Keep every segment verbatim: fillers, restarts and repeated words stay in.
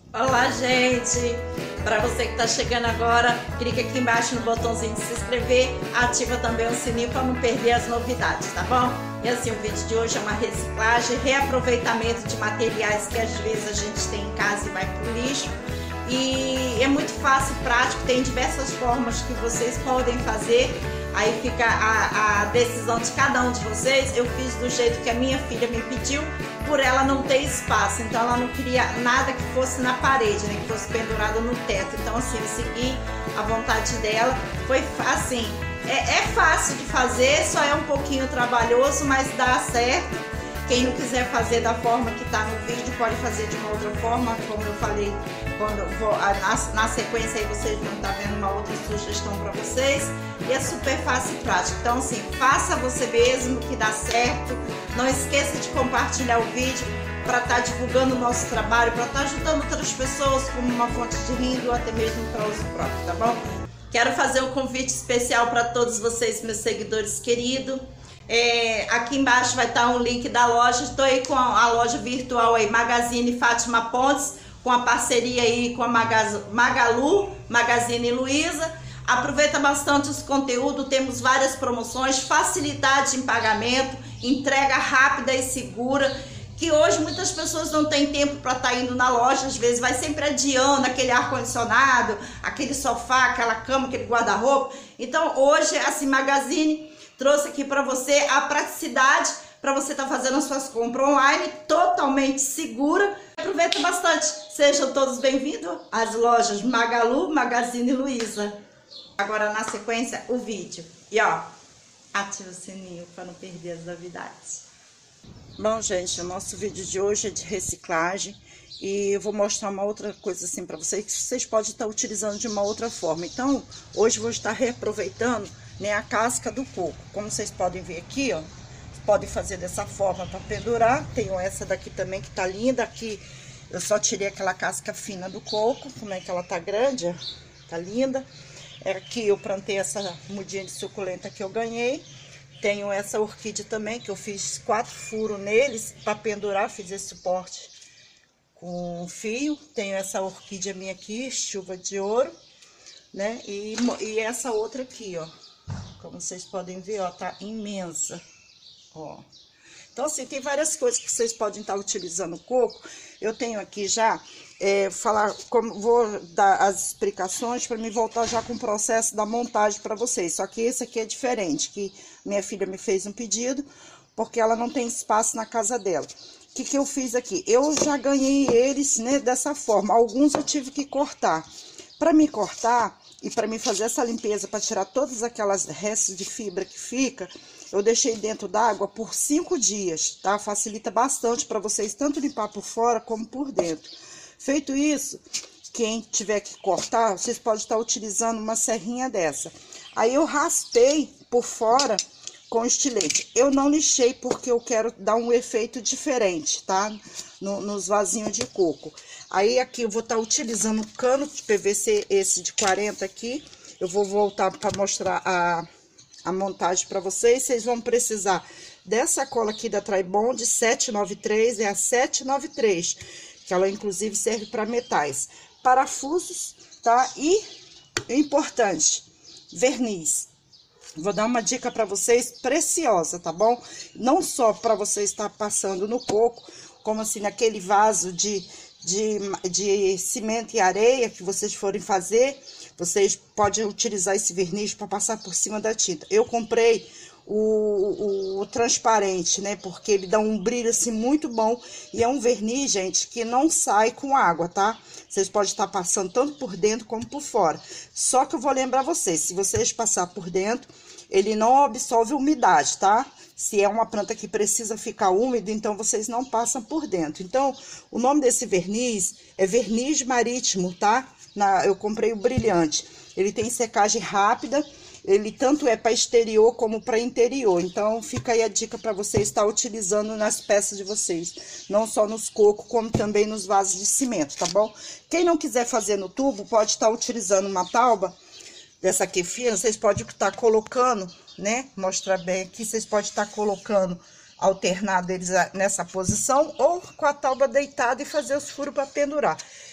Olá, gente! Para você que está chegando agora, clica aqui embaixo no botãozinho de se inscrever, ativa também o sininho para não perder as novidades, tá bom? E assim, o vídeo de hoje é uma reciclagem, reaproveitamento de materiais que às vezes a gente tem em casa e vai pro lixo. E é muito fácil e prático, tem diversas formas que vocês podem fazer. Aí fica a, a decisão de cada um de vocês. Eu fiz do jeito que a minha filha me pediu, por ela não ter espaço. Então ela não queria nada que fosse na parede, né, que fosse pendurado no teto. Então assim, eu segui a vontade dela. Foi assim, é, é fácil de fazer, só é um pouquinho trabalhoso, mas dá certo. Quem não quiser fazer da forma que está no vídeo, pode fazer de uma outra forma, como eu falei, quando eu vou, na, na sequência aí vocês vão estar vendo uma outra sugestão para vocês. E é super fácil e prático. Então assim, faça você mesmo que dá certo. Não esqueça de compartilhar o vídeo para estar divulgando o nosso trabalho, para estar ajudando outras pessoas como uma fonte de renda ou até mesmo para uso próprio, tá bom? Quero fazer um convite especial para todos vocês, meus seguidores queridos. É, aqui embaixo vai estar um link da loja. Estou aí com a, a loja virtual aí, Magazine Fátima Pontes, com a parceria aí com a Magaz, Magalu, Magazine Luiza. Aproveita bastante os conteúdos, temos várias promoções, facilidade em pagamento, entrega rápida e segura, que hoje muitas pessoas não têm tempo para estar indo na loja, às vezes vai sempre adiando aquele ar-condicionado, aquele sofá, aquela cama, aquele guarda-roupa. Então hoje, assim, Magazine trouxe aqui para você a praticidade para você estar tá fazendo as suas compras online, totalmente segura. Aproveita bastante. Sejam todos bem-vindos às lojas Magalu, Magazine Luiza. Agora, na sequência, o vídeo. E ó, ativa o sininho para não perder as novidades. Bom, gente, o nosso vídeo de hoje é de reciclagem. E eu vou mostrar uma outra coisa assim para vocês, que vocês podem estar utilizando de uma outra forma. Então, hoje eu vou estar reaproveitando, né, a casca do coco. Como vocês podem ver aqui, ó, podem fazer dessa forma para pendurar. Tenho essa daqui também que tá linda. Aqui eu só tirei aquela casca fina do coco, como é que ela tá grande, ó, tá linda. Aqui eu plantei essa mudinha de suculenta que eu ganhei. Tenho essa orquídea também, que eu fiz quatro furos neles para pendurar, fiz esse suporte com fio. Tenho essa orquídea minha aqui, chuva de ouro, né? E, e essa outra aqui, ó, como vocês podem ver, ó, tá imensa, ó. Então assim, tem várias coisas que vocês podem estar utilizando o coco. Eu tenho aqui já, é, falar como vou dar as explicações para me voltar já com o processo da montagem para vocês. Só que esse aqui é diferente, que minha filha me fez um pedido, porque ela não tem espaço na casa dela. O que que eu fiz aqui? Eu já ganhei eles, né, dessa forma. Alguns eu tive que cortar. Para me cortar e para me fazer essa limpeza, para tirar todas aquelas restos de fibra que fica, eu deixei dentro d'água por cinco dias, tá? Facilita bastante para vocês tanto limpar por fora como por dentro. Feito isso, quem tiver que cortar, vocês podem estar utilizando uma serrinha dessa. Aí eu raspei por fora com estilete. Eu não lixei porque eu quero dar um efeito diferente, tá? No, nos vasinhos de coco. Aí aqui eu vou estar utilizando um cano de P V C, esse de quarenta aqui. Eu vou voltar para mostrar a, a montagem para vocês. Vocês vão precisar dessa cola aqui da Tribond sete nove três, é a sete nove três, que ela inclusive serve para metais. Parafusos, tá? E importante, verniz. Vou dar uma dica para vocês preciosa, tá bom? Não só para você estar passando no coco, como assim naquele vaso de, de, de cimento e areia que vocês forem fazer, vocês podem utilizar esse verniz para passar por cima da tinta. Eu comprei o, o, o transparente, né? Porque ele dá um brilho assim muito bom. E é um verniz, gente, que não sai com água, tá? Vocês podem estar passando tanto por dentro como por fora. Só que eu vou lembrar vocês, se vocês passar por dentro, ele não absorve umidade, tá? Se é uma planta que precisa ficar úmida, então vocês não passam por dentro. Então, o nome desse verniz é verniz marítimo, tá? Na, eu comprei o brilhante. Ele tem secagem rápida, ele tanto é para exterior como para interior. Então, fica aí a dica para você estar utilizando nas peças de vocês. Não só nos cocos, como também nos vasos de cimento, tá bom? Quem não quiser fazer no tubo, pode estar utilizando uma tauba dessa aqui fina. Vocês podem estar colocando, né? Mostrar bem aqui, vocês podem estar colocando alternado eles nessa posição, ou com a tauba deitada e fazer os furos para pendurar.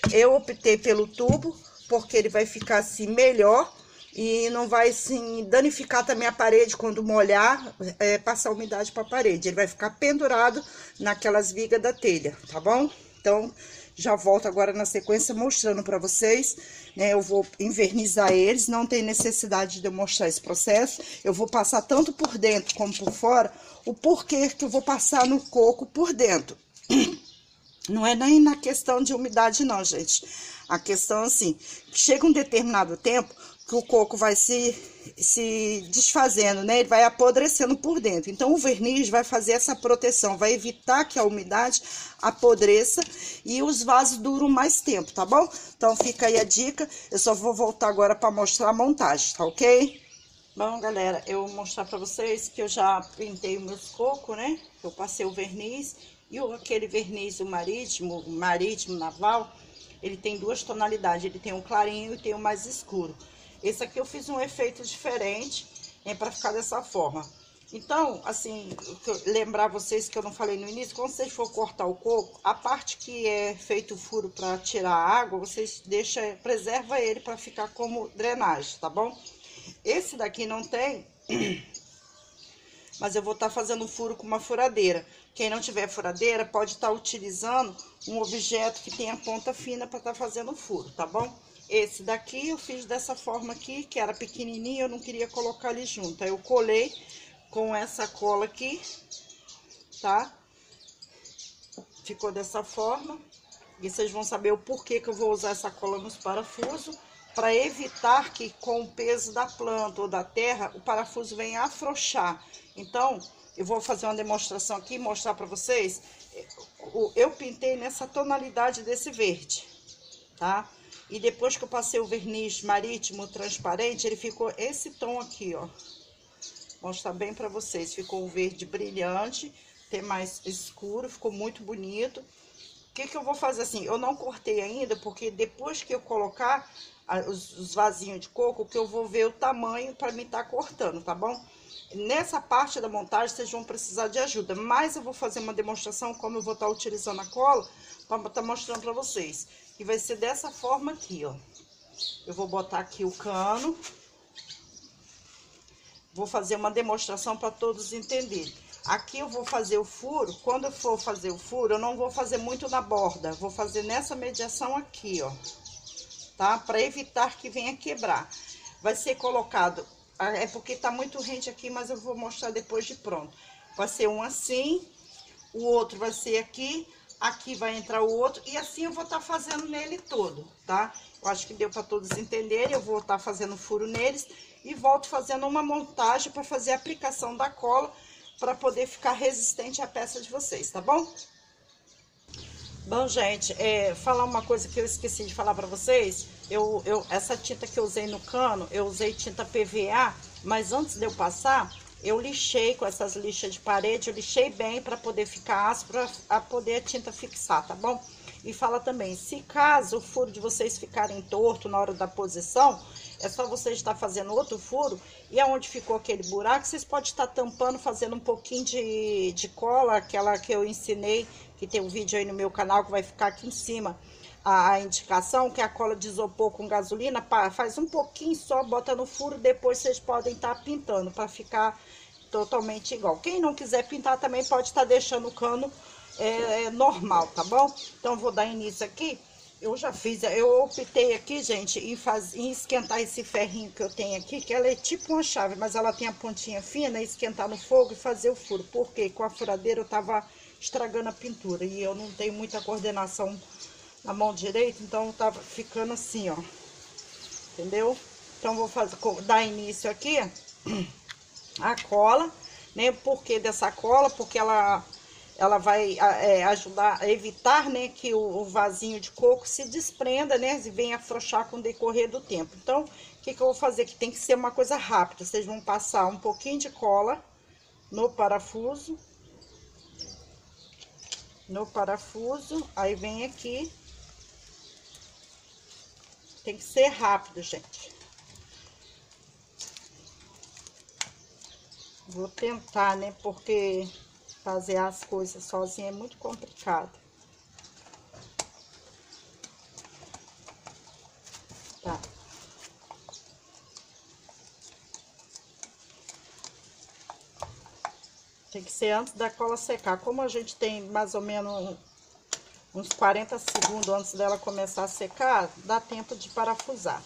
Eu optei pelo tubo, porque ele vai ficar assim melhor e não vai assim danificar também a parede quando molhar, é, passar umidade para a parede. Ele vai ficar pendurado naquelas vigas da telha, tá bom? Então, já volto agora na sequência mostrando para vocês, né? Eu vou envernizar eles, não tem necessidade de eu mostrar esse processo. Eu vou passar tanto por dentro como por fora, o porquê que eu vou passar no coco por dentro. Não é nem na questão de umidade não, gente. A questão assim, chega um determinado tempo que o coco vai se, se desfazendo, né? Ele vai apodrecendo por dentro. Então, o verniz vai fazer essa proteção, vai evitar que a umidade apodreça e os vasos duram mais tempo, tá bom? Então, fica aí a dica. Eu só vou voltar agora para mostrar a montagem, tá ok? Bom, galera, eu vou mostrar para vocês que eu já pintei os meus cocos, né? Eu passei o verniz e o, aquele verniz, o marítimo, marítimo, naval, ele tem duas tonalidades. Ele tem um clarinho e tem um mais escuro. Esse aqui eu fiz um efeito diferente, né, para ficar dessa forma. Então, assim, lembrar vocês que eu não falei no início, quando vocês for cortar o coco, a parte que é feito o furo para tirar a água, vocês deixa, preserva ele para ficar como drenagem, tá bom? Esse daqui não tem, mas eu vou estar tá fazendo um furo com uma furadeira. Quem não tiver furadeira, pode estar tá utilizando um objeto que tenha ponta fina para estar tá fazendo o furo, tá bom? Esse daqui eu fiz dessa forma aqui, que era pequenininho, eu não queria colocar ali junto. Aí eu colei com essa cola aqui, tá? Ficou dessa forma. E vocês vão saber o porquê que eu vou usar essa cola nos parafusos, para evitar que com o peso da planta ou da terra, o parafuso venha afrouxar. Então, eu vou fazer uma demonstração aqui, mostrar para vocês. Eu pintei nessa tonalidade desse verde, tá? E depois que eu passei o verniz marítimo transparente, ele ficou esse tom aqui, ó. Vou mostrar bem pra vocês. Ficou um verde brilhante, tem mais escuro, ficou muito bonito. O que que eu vou fazer assim? Eu não cortei ainda, porque depois que eu colocar a, os, os vasinhos de coco, que eu vou ver o tamanho pra mim tá cortando, tá bom? Nessa parte da montagem, vocês vão precisar de ajuda. Mas eu vou fazer uma demonstração, como eu vou estar utilizando a cola, pra estar mostrando pra vocês. E vai ser dessa forma aqui, ó. Eu vou botar aqui o cano. Vou fazer uma demonstração para todos entenderem. Aqui eu vou fazer o furo. Quando eu for fazer o furo, eu não vou fazer muito na borda. Vou fazer nessa mediação aqui, ó. Tá? Para evitar que venha quebrar. Vai ser colocado... É porque tá muito rente aqui, mas eu vou mostrar depois de pronto. Vai ser um assim. O outro vai ser aqui. Aqui vai entrar o outro, e assim eu vou estar tá fazendo nele todo, tá? Eu acho que deu para todos entenderem. Eu vou estar tá fazendo furo neles e volto fazendo uma montagem para fazer a aplicação da cola, para poder ficar resistente à peça de vocês, tá bom? Bom, gente, é, falar uma coisa que eu esqueci de falar para vocês. Eu, eu, essa tinta que eu usei no cano, eu usei tinta P V A, mas antes de eu passar... eu lixei com essas lixas de parede, eu lixei bem para poder ficar áspero, a poder a tinta fixar, tá bom? E fala também, se caso o furo de vocês ficarem torto na hora da posição, é só vocês estar fazendo outro furo, e aonde ficou aquele buraco, vocês podem estar tampando, fazendo um pouquinho de, de cola, aquela que eu ensinei, que tem um vídeo aí no meu canal, que vai ficar aqui em cima, a, a indicação, que é a cola de isopor com gasolina, pá, faz um pouquinho só, bota no furo, depois vocês podem estar pintando, para ficar totalmente igual. Quem não quiser pintar também pode estar deixando o cano é, é, normal, tá bom? Então, vou dar início aqui. Eu já fiz, eu optei aqui, gente, em, faz, em esquentar esse ferrinho que eu tenho aqui, que ela é tipo uma chave, mas ela tem a pontinha fina, esquentar no fogo e fazer o furo. Porque com a furadeira eu tava estragando a pintura e eu não tenho muita coordenação na mão direita, então tava ficando assim, ó. Entendeu? Então, vou fazer, dar início aqui a cola, né? Por que dessa cola? Porque ela... ela vai é, ajudar a evitar, né, que o, o vasinho de coco se desprenda, né, e venha afrouxar com o decorrer do tempo. Então, o que que eu vou fazer? Que tem que ser uma coisa rápida. Vocês vão passar um pouquinho de cola no parafuso. No parafuso, aí vem aqui. Tem que ser rápido, gente. Vou tentar, né, porque... fazer as coisas sozinha é muito complicado. Tá. Tem que ser antes da cola secar. Como a gente tem mais ou menos uns quarenta segundos antes dela começar a secar, dá tempo de parafusar.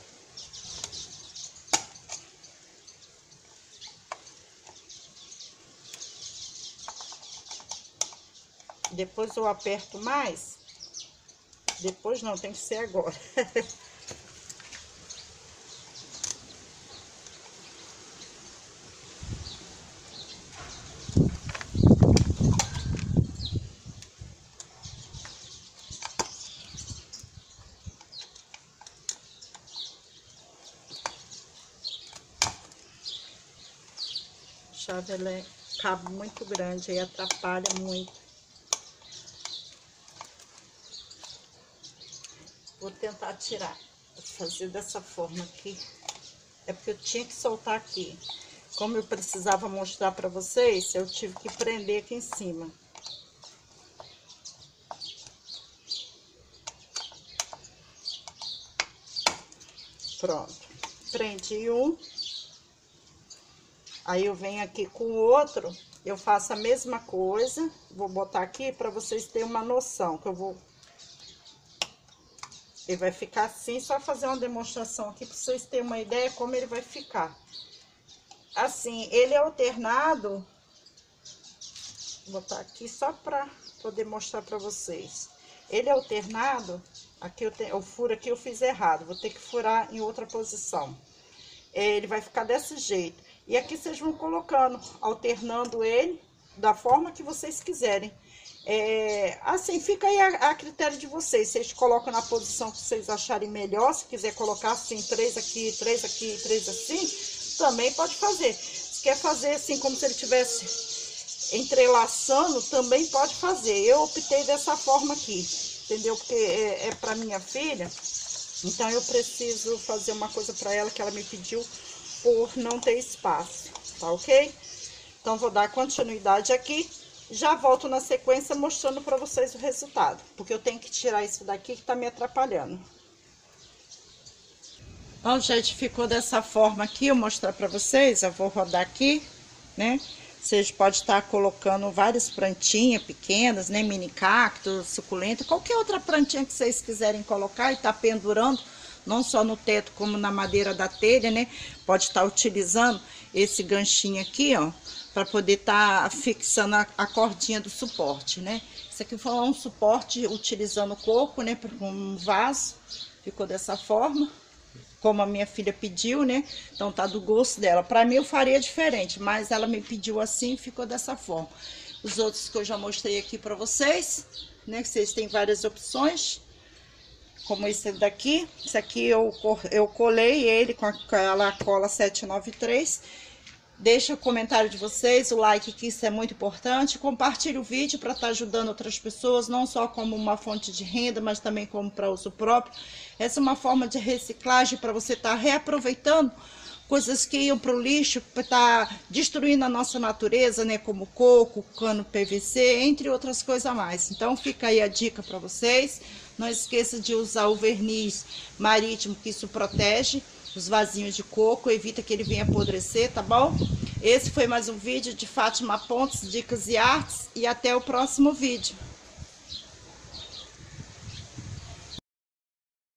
Depois eu aperto mais. Depois não, tem que ser agora. A chave, ela é cabo muito grande, aí atrapalha muito. Vou tentar tirar, vou fazer dessa forma aqui. É porque eu tinha que soltar aqui. Como eu precisava mostrar pra vocês, eu tive que prender aqui em cima. Pronto. Prendi um. Aí eu venho aqui com o outro, eu faço a mesma coisa. Vou botar aqui pra vocês terem uma noção, que eu vou... Ele vai ficar assim, só fazer uma demonstração aqui para vocês terem uma ideia como ele vai ficar. Assim, ele é alternado. Vou botar aqui só para poder mostrar para vocês. Ele é alternado. Aqui eu tenho, o furo aqui eu fiz errado, vou ter que furar em outra posição. É, ele vai ficar desse jeito. E aqui vocês vão colocando, alternando ele da forma que vocês quiserem. É, assim, fica aí a, a critério de vocês. Vocês colocam na posição que vocês acharem melhor. Se quiser colocar assim, três aqui, três aqui, três assim, também pode fazer. Se quer fazer assim, como se ele tivesse entrelaçando, também pode fazer. Eu optei dessa forma aqui, entendeu? Porque é, é para minha filha, então eu preciso fazer uma coisa para ela que ela me pediu por não ter espaço, tá ok? Então, vou dar continuidade aqui. Já volto na sequência mostrando para vocês o resultado, porque eu tenho que tirar isso daqui que tá me atrapalhando. Bom, gente, ficou dessa forma aqui, eu vou mostrar para vocês. Eu vou rodar aqui, né? Vocês podem estar colocando várias plantinhas pequenas, né? Mini cacto, suculenta, qualquer outra plantinha que vocês quiserem colocar e tá pendurando, não só no teto como na madeira da telha, né? Pode estar utilizando esse ganchinho aqui, ó, para poder estar tá fixando a, a cordinha do suporte, né? Isso aqui foi um suporte utilizando coco, né? Para um vaso, ficou dessa forma, como a minha filha pediu, né? Então tá do gosto dela. Para mim eu faria diferente, mas ela me pediu assim, ficou dessa forma. Os outros que eu já mostrei aqui para vocês, né? Que vocês têm várias opções, como esse daqui. Esse aqui eu, eu colei ele com aquela cola sete nove três. Deixa o comentário de vocês, o like, que isso é muito importante. Compartilhe o vídeo para estar ajudando outras pessoas, não só como uma fonte de renda, mas também como para uso próprio. Essa é uma forma de reciclagem para você estar reaproveitando coisas que iam para o lixo, para estar destruindo a nossa natureza, né? Como coco, cano P V C, entre outras coisas a mais. Então fica aí a dica para vocês. Não esqueça de usar o verniz marítimo, que isso protege os vasinhos de coco, evita que ele venha apodrecer, tá bom? Esse foi mais um vídeo de Fátima Pontes, Dicas e Artes, e até o próximo vídeo.